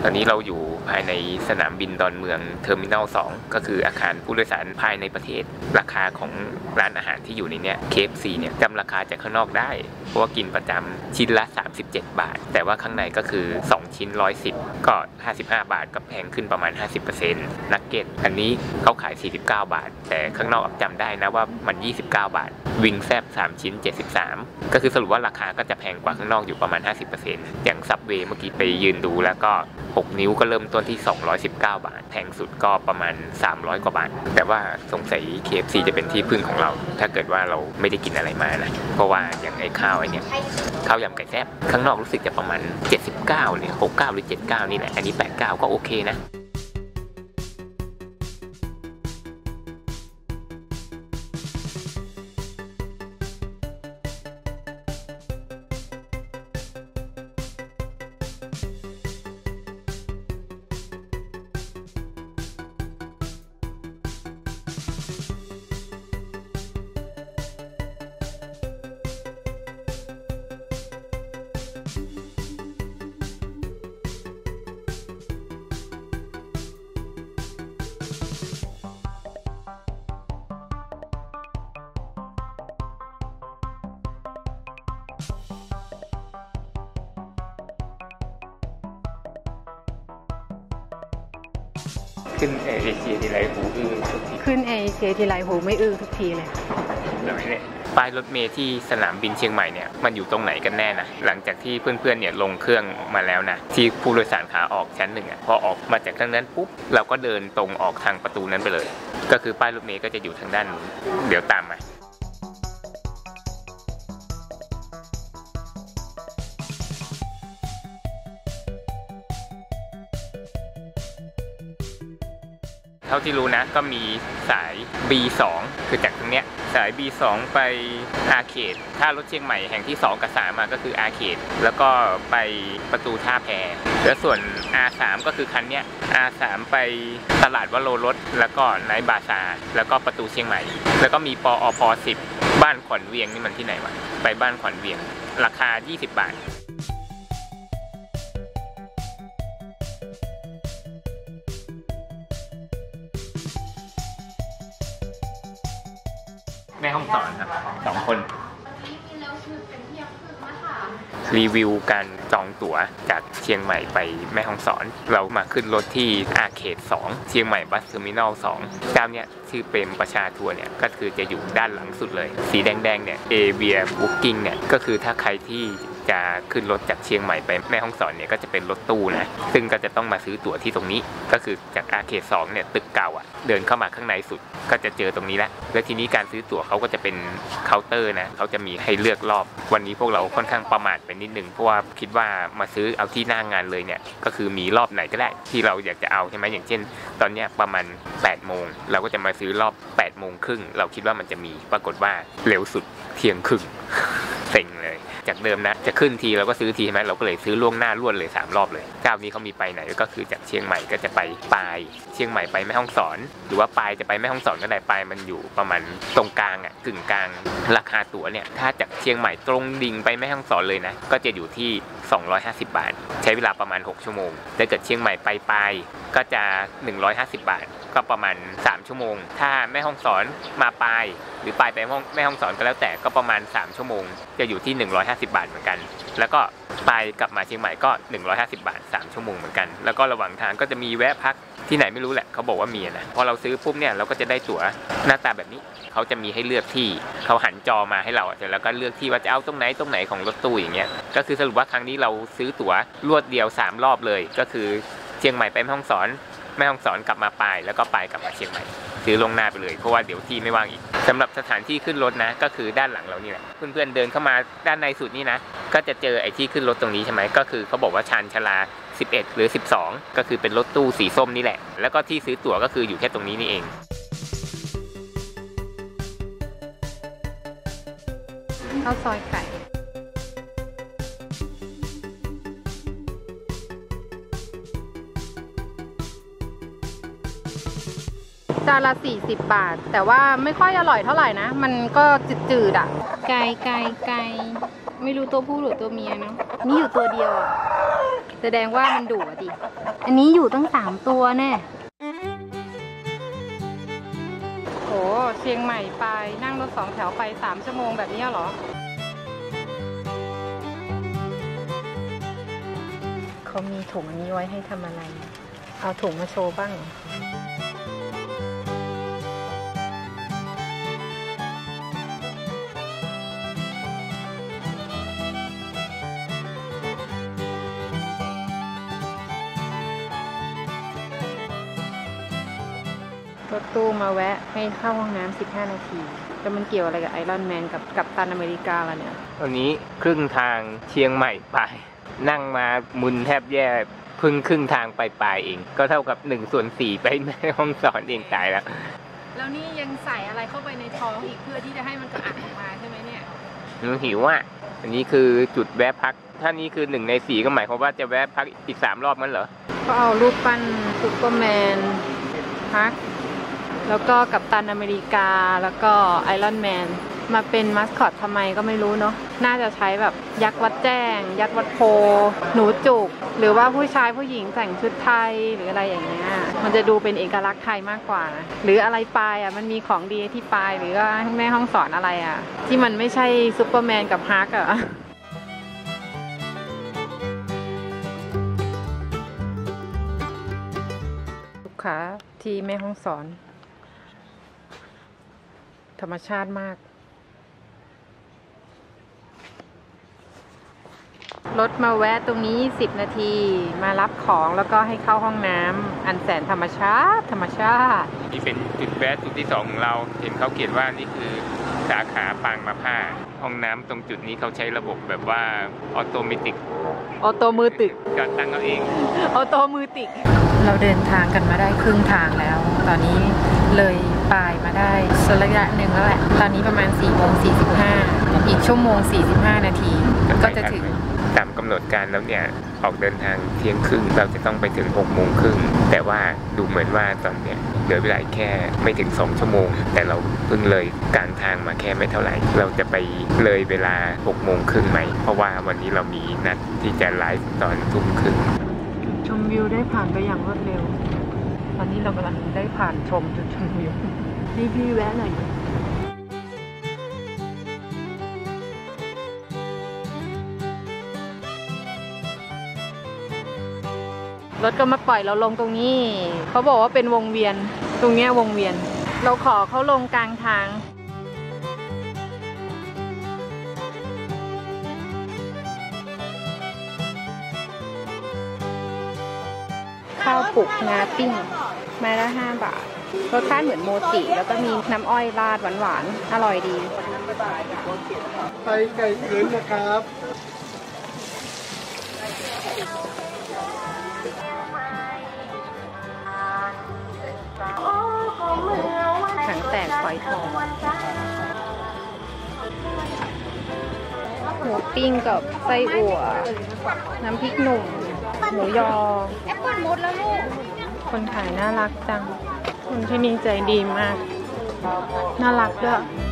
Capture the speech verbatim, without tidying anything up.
ตอนนี้เราอยู่ภายในสนามบินดอนเมืองเทอร์มินัลสองก็คืออาคารผู้โดยสารภายในประเทศราคาของร้านอาหารที่อยู่ในเนี้ย เค เอฟ ซี เนี่ยจำราคาจากข้างนอกได้เพราะว่ากินประจำชิ้นละสามสิบเจ็ดบาทแต่ว่าข้างในก็คือสองชิ้นหนึ่งร้อยสิบก็ห้าสิบห้าบาทก็แพงขึ้นประมาณ ห้าสิบเปอร์เซ็นต์ นักเก็ตอันนี้เขาขายสี่สิบเก้าบาทแต่ข้างนอกจำได้นะว่ามันยี่สิบเก้าบาทวิงแซบสามชิ้นเจ็ดสิบสามก็คือสรุปว่าราคาก็จะแพงกว่าข้างนอกอยู่ประมาณ ห้าสิบเปอร์เซ็นต์ อย่างซับเวย์เมื่อกี้ไปยืนดูแล้วก็หกนิ้วก็เริ่มต้นที่สองร้อยสิบเก้าบาทแพงสุดก็ประมาณสามร้อยกว่าบาทแต่ว่าสงสัย เค เอฟ ซี จะเป็นที่พึ่งของเราถ้าเกิดว่าเราไม่ได้กินอะไรมานะเพราะว่าอย่างไอ้ข้าวไอ้เนี่ยข้าวยำไก่แซ่บข้างนอกรู้สึกจะประมาณเจ็ดสิบเก้าเนี่ยหกสิบเก้าหรือเจ็ดสิบเก้านี่แหละอันนี้แปดสิบเก้าก็โอเคนะขึ้นเอเชียทีไรหูอื้อทุกทีขึ้นเอเชียทีไรหูไม่อื้อทุกทีเลยป้ายรถเมล์ที่สนามบินเชียงใหม่เนี่ยมันอยู่ตรงไหนกันแน่นะหลังจากที่เพื่อนๆเนี่ยลงเครื่องมาแล้วนะที่ผู้โดยสารขาออกชั้นหนึ่งอ่ะพอออกมาจากทางนั้นปุ๊บเราก็เดินตรงออกทางประตูนั้นไปเลยก็คือป้ายรถเมล์ก็จะอยู่ทางด้านนู้นเดี๋ยวตามมาเท่าที่รู้นะก็มีสาย บี สองคือจากตรงเนี้ยสาย บี สอง ไปอาร์เคดถ้ารถเชียงใหม่แห่งที่สองกับสามมาก็คืออาร์เคดแล้วก็ไปประตูท่าแพแล้วส่วน อาร์ สาม ก็คือคันเนี้ย อาร์ สาม ไปตลาดวโรรสแล้วก็ไนท์บาซาร์แล้วก็ประตูเชียงใหม่แล้วก็มีปอพสิบบ้านขวัญเวียงนี่มันที่ไหนวะไปบ้านขวัญเวียงราคายี่สิบบาทแม่ห้องสอนครับสองคนรีวิวการจองตั๋วจากเชียงใหม่ไปแม่ฮ่องสอนเรามาขึ้นรถที่อาร์เคดสองเชียงใหม่บัสเทอร์มินอลสองเจ้าเนี้ยชื่อเปรมประชาทัวร์เนี่ยก็คือจะอยู่ด้านหลังสุดเลยสีแดงๆเนี่ยเอเวียบุ๊กิ้งเนี่ยก็คือถ้าใครที่จะขึ้นรถจากเชียงใหม่ไปแม่ฮ่องสอนเนี่ยก็จะเป็นรถตู้นะซึ่งก็จะต้องมาซื้อตั๋วที่ตรงนี้ก็คือจากอาร์เคดสองเนี่ยตึกเก่าอ่ะเดินเข้ามาข้างในสุดก็จะเจอตรงนี้แล้วแล้วทีนี้การซื้อตั๋วเขาก็จะเป็นเคาน์เตอร์นะเขาจะมีให้เลือกรอบวันนี้พวกเราค่อนข้างประมาทไปนิดนึงเพราะว่าคิดว่ามาซื้อเอาที่หน้างานเลยเนี่ยก็คือมีรอบไหนก็ได้ที่เราอยากจะเอาใช่ไหมอย่างเช่นตอนนี้ประมาณแปดโมงเราก็จะมาซื้อรอบแปดโมงครึ่งเราคิดว่ามันจะมีปรากฏว่าเร็วสุดเที่ยงครึ่งเซ็งเลยจากเดิมนะจะขึ้นทีเราก็ซื้อทีใช่ไหมเราก็เลยซื้อล่วงหน้ารวดเลยสามรอบเลยเจ้านี้เขามีไปไหนก็คือจากเชียงใหม่ก็จะไปปายเชียงใหม่ไปแม่ฮ่องสอนหรือว่าปายจะไปแม่ฮ่องสอนก็ได้ปายมันอยู่ประมาณตรงกลางอ่ะกึ่งกลางราคาตั๋วเนี่ยถ้าจากเชียงใหม่ตรงดิ่งไปแม่ฮ่องสอนเลยนะก็จะอยู่ที่สองร้อยห้าสิบบาทใช้เวลาประมาณหกชั่วโมงถ้าเกิดเชียงใหม่ไปปายก็จะหนึ่งร้อยห้าสิบบาทก็ประมาณสามชั่วโมงถ้าแม่ฮ่องสอนมาปายหรือปายไปแม่ฮ่องสอนก็แล้วแต่ก็ประมาณสามชั่วโมงจะอยู่ที่หนึ่งร้อยห้าสิบบาทเหมือนกันแล้วก็ไปกลับมาเชียงใหม่ก็หนึ่งร้อยห้าสิบบาทสามชั่วโมงเหมือนกันแล้วก็ระหว่างทางก็จะมีแวะพักที่ไหนไม่รู้แหละเขาบอกว่ามีนะพอเราซื้อปุ๊บเนี่ยเราก็จะได้ตั๋วหน้าตาแบบนี้เขาจะมีให้เลือกที่เขาหันจอมาให้เราเสร็จแล้วก็เลือกที่ว่าจะเอาตรงไหนตรงไหนของรถตู้อย่างเงี้ยก็คือสรุปว่าครั้งนี้เราซื้อตั๋วรวดเดียวสามรอบเลยก็คือเชียงใหม่ไปแม่ฮ่องสอนแม่ฮ่องสอนกลับมาปายแล้วก็ปายกลับมาเชียงใหม่ซื้อลงหน้าไปเลยเพราะว่าเดี๋ยวที่ไม่ว่างอีกสำหรับสถานที่ขึ้นรถนะก็คือด้านหลังเรานี่แหละเพื่อนๆเดินเข้ามาด้านในสุดนี่นะก็จะเจอไอ้ที่ขึ้นรถตรงนี้ใช่ไหมก็คือเขาบอกว่าชานชลาสิบเอ็ดหรือสิบสองก็คือเป็นรถตู้สีส้มนี่แหละแล้วก็ที่ซื้อตั๋วก็คืออยู่แค่ตรงนี้นี่เองข้าวซอยไก่จานละสี่สิบบาทแต่ว่าไม่ค่อยอร่อยเท่าไหร่นะมันก็จืดๆอ่ะไก่ไก่ไก่ไม่รู้ตัวผู้หรือตัวเมียเนาะนี่อยู่ตัวเดียวอ่ะแต่แสดงว่ามันดุอะดิอันนี้อยู่ตั้งสามตัวแน่โหเชียงใหม่ไปนั่งรถสองแถวไปสามชั่วโมงแบบนี้เหรอเขามีถุงอันนี้ไว้ให้ทำอะไรเอาถุงมาโชว์บ้างรถตู้มาแวะให้เข้าห้องน้ำสิบห้านาทีแต่มันเกี่ยวอะไรกับไอรอนแมนกับกัปตันอเมริกาล่ะเนี่ยตอนนี้ครึ่งทางเชียงใหม่ไปนั่งมามุนแทบแย่เพิ่งครึ่งทางไปปลายเองก็เท่ากับหนึ่งส่วนสี่ไปแม่ห้องสอนเองตายแล้วแล้วนี่ยังใส่อะไรเข้าไปในท้องอีกเพื่อที่จะให้มันกระอักออกมาใช่ไหมเนี่ยหนูหิวอ่ะอันนี้คือจุดแวะพักถ้านี้คือหนึ่งในสี่ก็หมายความว่าจะแวะพักอีกสามรอบมั้งเหรอก็เอารูปปั้นซุปเปอร์แมนพักแล้วก็กัปตันอเมริกาแล้วก็ไอรอนแมนมาเป็นมัสคอตทำไมก็ไม่รู้เนาะน่าจะใช้แบบยักษ์วัดแจ้งยักษ์วัดโพหนูจุกหรือว่าผู้ชายผู้หญิงแต่งชุดไทยหรืออะไรอย่างเงี้ยมันจะดูเป็นเอกลักษณ์ไทยมากกว่าหรืออะไรปลายอ่ะมันมีของดีที่ปลายหรือว่าแม่ห้องสอนอะไรอ่ะที่มันไม่ใช่ซุปเปอร์แมนกับฮักอ่ะลูกค้าที่แม่ห้องสอนธรรมชาติมากรถมาแวะตรงนี้สิบนาทีมารับของแล้วก็ให้เข้าห้องน้ำอันแสนธรรมชาติธรรมชาตินี่เป็นจุดแวะจุดที่สองของเราเห็นเขาเขียนว่านี่คือสาขาปางมะผ้าห้องน้ำตรงจุดนี้เขาใช้ระบบแบบว่าออโตเมติกออโตมือติดจอดตั้งเอาเองออโตมือติดเราเดินทางกันมาได้ครึ่งทางแล้วตอนนี้เลยปลายมาได้สักระยะหนึ่งแล้วแหละตอนนี้ประมาณสี่โมงสี่สิบห้าอีกชั่วโมงสี่สิบห้านาทีก็จะถึงตามกำหนดการแล้วเนี่ยออกเดินทางเที่ยงครึ่งเราจะต้องไปถึงหกโมงครึ่งแต่ว่าดูเหมือนว่าตอนเนี้ยเหลือเวลาแค่ไม่ถึงสองชั่วโมงแต่เราเพิ่งเลยกลางทางมาแค่ไม่เท่าไหร่เราจะไปเลยเวลาหกโมงครึ่งไหมเพราะว่าวันนี้เรามีนัดที่จะไลฟ์ตอนทุ่มครึ่งชมวิวได้ผ่านไปอย่างรวดเร็วตอนนี้เรากำลังได้ผ่านชมจุดชมวิวนี่พี่แวะหน่อยรถก็มาปล่อยเราลงตรงนี้เขาบอกว่าเป็นวงเวียนตรงเนี้ยวงเวียนเราขอเขาลงกลางทางข้าวปลุกงาปิ้งไม้ละห้าบาทรสชาติเหมือนโมจิแล้วก็มีน้ำอ้อยราดหวานๆอร่อยดีไก่ไก่ลื้นนะครับถังแตกฝอยทองหมูปิ้งกับไส้อั่วน้ำพริกหนุ่มหมูยอแอปเปิ้ลหมดแล้วลูกคนขายน่ารักจังคนที่นี่ใจดีมากน่ารักด้วย